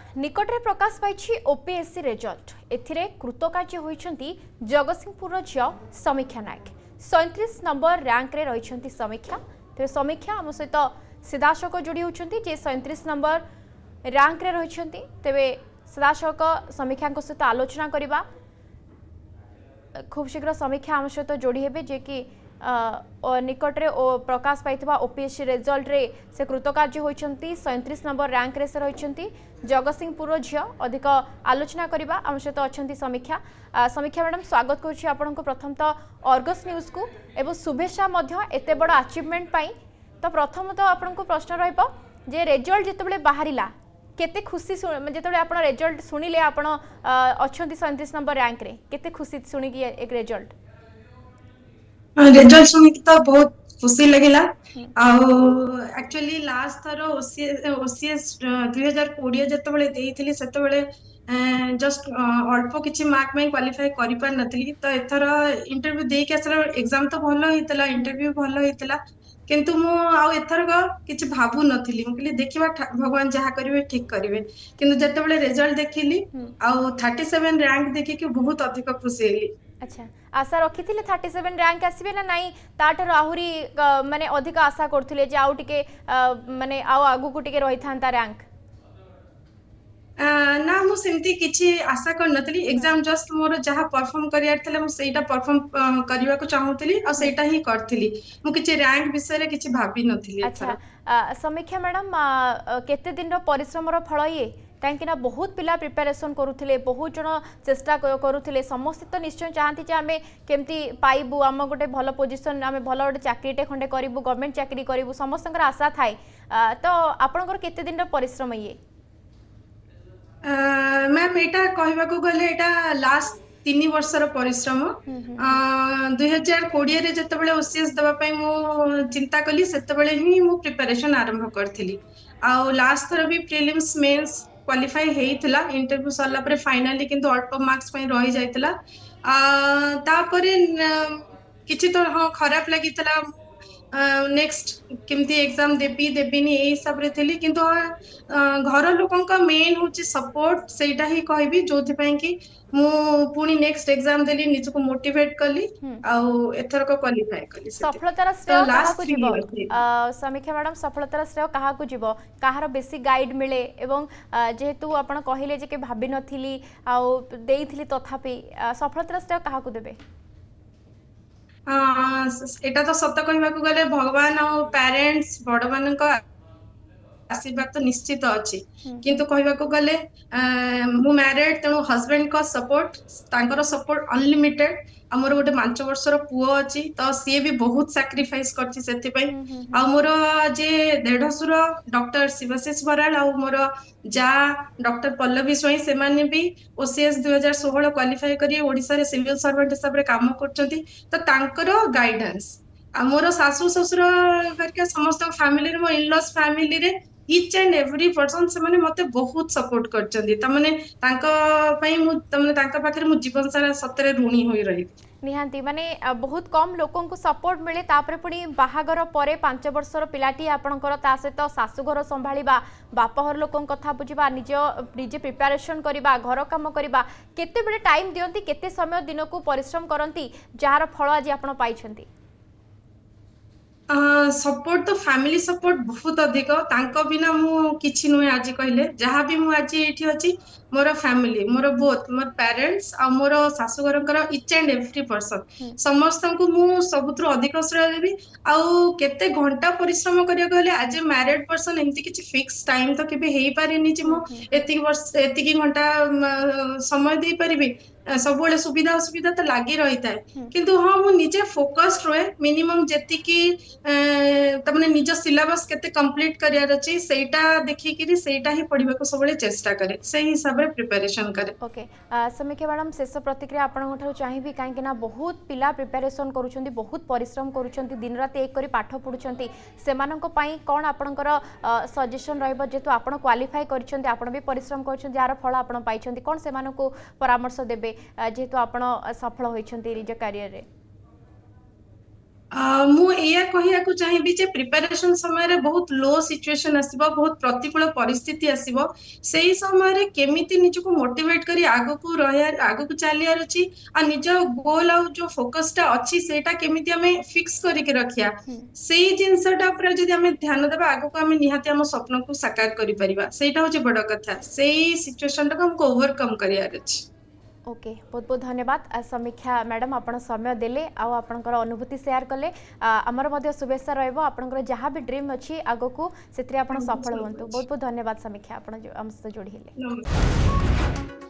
निकटरे प्रकाश पाई OPSC result एथिरे कृतकार्य होइछंती जगतसिंहपुर झियो समीक्षा नायक 37 number rank रे रहिछंती समीक्षा। तेरे समीक्षा आम सहित सीधासख जोड़ी होइछंती जे 37 नंबर रैंक रे रहिछंती। तेबे सीधासख समीक्षा सहित आलोचना करिबा। खूब शीघ्र समीक्षा आम सहित जोड़ी हेबे जे कि निकटरे प्रकाश पाई ओपीएससी रिजल्ट रे से कृतकार्य होइछंती 37 नंबर रैंक रे से रहिछंती जगतसिंहपुर झियो। अधिक आलोचना करिबा आम सहित अछंती समीक्षा। समीक्षा मैडम स्वागत करूछि आपनको प्रथम तो अर्गस न्यूज को एवं शुभेच्छा मध्य एते बड़ अचीवमेंट पाई। तो प्रथम तो आपनको प्रश्न रहइबो जे रिजल्ट जेतेबेले बाहरिला केते खुशी जेतेबेले आपण रिजल्ट सुनिले आपण अछंती 37 नंबर रैंक रे केते खुशी सुनि कि एक रिजल्ट रिजल्ट सुनी तो बहुत खुशी लगिला। एक्चुअली लास्ट थर ओसीएस 2020 जेतेबेले देइथिली सेतेबेले जस्ट अल्प किछि मार्क में क्वालिफाई करि पार नथली। तो एथर इंटरव्यू दे के असला एग्जाम तो भलो हितला, इंटरव्यू भलो हितला, किंतु मु आउ एथर किछि भाबु नथली। मु कहली देखिबा भगवान जहा करिवे ठीक करिवे, किंतु जेतेबेले रिजल्ट देखिली आउ 37 रैंक देखि के बहुत अधिक खुशी हेली। अच्छा आशा रखी 37 रैंक आसबे ना नहीं ताठर आहुरी माने अधिक आशा करथिले जे आउ टिके माने आउ आगु को टिके रही थांता रैंक ना मु सेमती किछि आशा कर नथली। एग्जाम जस्ट मोर जहा परफॉर्म करियार थले मु सेटा परफॉर्म करिवा को चाहूतली और सेटा ही करथिली। मु किछि रैंक विषय रे किछि भाबी नथली। अच्छा समीक्षा मैडम केते दिन रो परिश्रम रो फळ ये कहीं बहुत पिला प्रिपेरेसन करुले, बहुत जन चेष्टा करुले, समस्त तो निश्चय चाहती जे आमे केमती पाइबू, आम गोटे भल पोजिशन, आमे भल गोटे चाकरीटे खंडे करूँ, गवर्नमेंट चाकरी करूँ, समस्त आशा थाए। तो आपनकर केते दिन परिश्रम ये मैम एटा कहबा को गले एटा लास्ट 3 वर्षर परिश्रम। 2020 रे जतबेले ओसीएस दबा पई मु चिंता कली सेतबेले ही मु प्रिपरेशन आरंभ करथिली। आ लास्ट थर भी प्रीलिम्स मेंस क्वालिफाई हेइतला, इंटरव्यू सरला परे फाइनली किंतु अल्प मार्क्स पई रहि जाइतला। तापरे किछि तो हां खराब लागितला। नेक्स्ट केमती एग्जाम देबिनी ए हिसाब रे थिली, किंतु घर लोकन का मेन होची सपोर्ट, सेटा ही कहबी जोथि पई कि मु पुनी नेक्स्ट एग्जाम देली, निजको मोटिवेट कली आउ एथर को क्वालिफाई कली। सफलतार श्रेय कहा को जीवो समीक्षा मैडम, सफलतार श्रेय कहा को जीवो, कहार बेसी गाइड मिले एवं जेहेतु आपण कहिले जे के भाबी नथिली आउ देइथिली तथापि सफलतार श्रेय कहा को देबे? एटा तो सत्य कहबा को गले भगवान और पेरेंट्स बड़ मान को आशीर्वाद तो निश्चित अच्छी, किंतु कहबा को गले मु मैरिड तेणु हस्बैंड का सपोर्ट, तांकर सपोर्ट अनलिमिटेड। आमर गोटे 5 वर्षर पुओ अच्छी, तो सी भी बहुत सैक्रिफाइस करछि सेति पई। आ मोर जे देढसुर डॉक्टर शिवाशीष बराल आ मोर जा डॉक्टर पल्लवी स्वाई से माने भी ओसीएस 2016 क्वालिफाई करी ओडिसा रे सिविल सर्वेंट हिसाब रे काम करचंती। तो तांकर गाइडेंस मोर सासु ससुर करके समस्त फैमिली रे, मो इनलॉस फैमिली रे इच एंड एवरी पर्सन से माने मते बहुत सपोर्ट करचंदी। त माने तांका पई मु त माने तांका पाखरे मु जीवन सारा सतरे ऋणी होई रही। निहांती माने बहुत कम लोकों को सपोर्ट मिले, तापरे पुनी बाहागर परे 5 वर्षर पिलाटी आपणकर ता सहित सासुघर संभाळिबा, बापहर लोकों कथा बुझिबा, निजे प्रिपरेशन करिबा, घर काम करिबा, केते बेले टाइम दियंती, केते समय दिन को परिश्रम करंती जार फळ आज आपण पाइछंती? सपोर्ट तो फैमिली सपोर्ट बहुत अधिक, तांको बिना मु किछि नुहे। आज कहले जहाँ भी मु आज एठी अछि, मोर फैमिली, मोर बोथ मोर पेरेंट्स आ मोर सासुघरकर इच एंड एवरी पर्सन समस्त को मु सबुत्र अधिक श्रेय देबी। आउ केते घंटा परिश्रम करिया कहले आज ए मैरिड पर्सन एमती किछि फिक्स टाइम तो केबे हेई पारेनी जे मु एतिकी घंटा समय दे परिबी। सबुले सुविधा असुविधा तो लगी रही था, किंतु हाँ मु निजे फोकस्ड रहे। मिनिमम जेतिकी तमने निज सिलेबस केते कंप्लीट करियार अछि सेटा देखि कि सेटा ही पढिबा को सबले चेष्टा करे, सेही हिसाब रे प्रिपरेशन करे। ओके समीक्षा मैडम शेष प्रतिक्रिया आपन ठो चाहिबी, काहे कि ना बहुत पिला प्रिपरेशन करूछंती, बहुत परिश्रम करूछंती, दिन रात एक करी पाठ पढुछंती, सेमाननको पई कोन आपनकर सजेशन रहबो? जेतु आपन क्वालिफाई करछंती, आपन भी परिश्रम करछंती, यार फळ आपन पाइछंती, कोन सेमानको परामर्श देबे जेतु आपन सफल होइछंती निज करियर रे? मु एया कहिया को चाहिबी जे प्रिपरेशन समय रे बहुत लो सिचुएशन आसीबो बहुत प्रतिकूल परिस्थिति आसीबो सेही समय रे केमिति निजको मोटिवेट करी आगो को रहया आगो को चलियार अछि आ निज गोल आ जो फोकसटा अछि सेटा केमिति हमें फिक्स करी के रखिया सेही जिंसटा पर जदी हमें ध्यान देबा आगो को हमें निहाती हम स्वप्न को साकार करि परिबा सेटा होचे बड़ कथा सेही सिचुएशन टा हमको ओवरकम करियार अछि। ओके बहुत बहुत धन्यवाद समीक्षा मैडम आपण समय देले आउ आपणकर अनुभूति शेयर कले आमर मध्य शुभेच्छा रहइबो आपणकर जहाँ भी ड्रीम अछि आगो को सेत्रे आपण सफल होंतु बहुत बहुत धन्यवाद समीक्षा आपण हम से जोड़ी हेले।